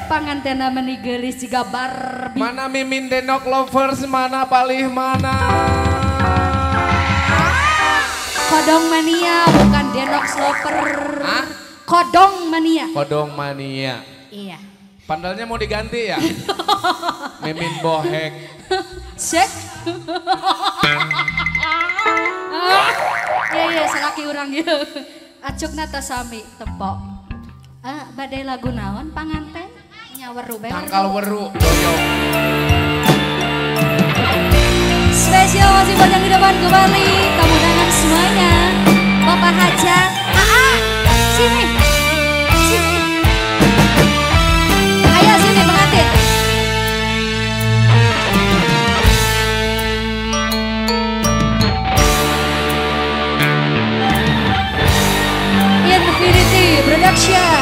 pangantena menigelis juga Barbie. Mana Mimin Denok Lovers, mana Palih, mana Kodong Mania, bukan Denok Sloper. Hah? Kodong Mania. Kodong Mania. Iya. Pandalnya mau diganti ya? Mimin Bohek. Cek. Iya salaki urang ya. Acuk nata sami tepok. Badai lagu naon panganten nyawer rubeng. Tangkal weru doyong. Spesial masih panjang di depan kembali. Tamu undangan semuanya. Bapak Hajat. Sini. Sini. Ayo sini pengantin. Infinity Production.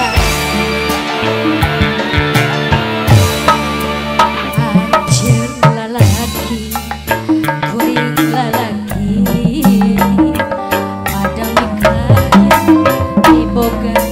Anjir lalaki, kuring lalaki, pada mikir iboga.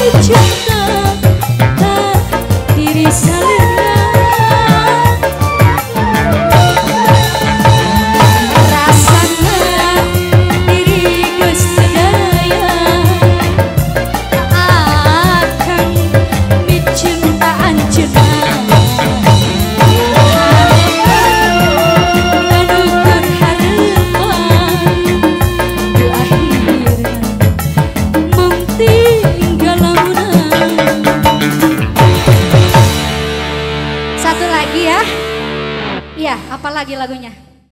cinta tak diri salina rasana diri geus sedaya akan dicinta anjeunna Satu lagi ya. Iya, apa lagi lagunya?